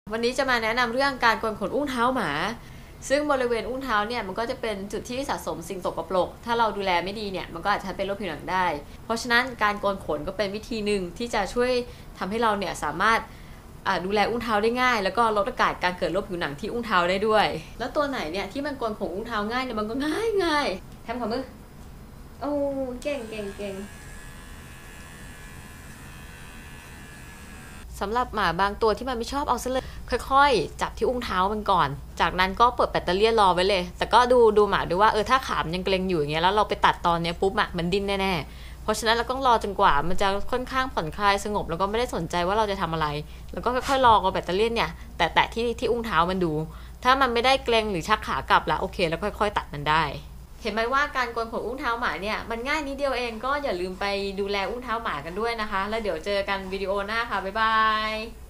วันนี้จะมาแนะนำเรื่องการโกนขนอุ้งเท้าหมาซึ่งบริเวณอุ้งเท้าเนี่ยมันก็จะเป็นจุดที่สะสมสิ่งสกปรกถ้าเราดูแลไม่ดีเนี่ยมันก็อาจจะเป็นโรคผิวหนังได้เพราะฉะนั้นการโกนขนก็เป็นวิธีหนึ่งที่จะช่วยทำให้เราเนี่ยสามารถดูแลอุ้งเท้าได้ง่ายแล้วก็ลดโอกาสการเกิดโรคผิวหนังที่อุ้งเท้าได้ด้วยแล้วตัวไหนเนี่ยที่มันโกนขนอุ้งเท้าง่ายเนี่ยมันก็ง่ายแทมขอมือโอ้เก่งสำหรับหมาบางตัวที่มันไม่ชอบเอาซะเลยค่อยๆจับที่อุ้งเท้ามันก่อนจากนั้นก็เปิดแบตเตอรี่รอไว้เลยแต่ก็ดูหมาด้วยว่าถ้าขามยังเกร็งอยู่อย่างเงี้ยแล้วเราไปตัดตอนเนี้ยปุ๊บมันดิ้นแน่ๆเพราะฉะนั้นเราต้องรอจนกว่ามันจะค่อนข้างผ่อนคลายสงบแล้วก็ไม่ได้สนใจว่าเราจะทำอะไรแล้วก็ค่อยๆรอเอาแบตเตอรี่เนี่ยแตะที่อุ้งเท้ามันดูถ้ามันไม่ได้เกร็งหรือชักขากลับแล้วโอเคแล้วค่อยๆตัดมันได้เห็นไหมว่าการโกนขนอุ้งเท้าหมาเนี่ยมันง่ายนิดเดียวเองก็อย่าลืมไปดูแลอุ้งเท้าหมากันด้วยนะคะแล้วเดี๋ยวเจอกันวิดีโอหน้าค่ะบ๊ายบาย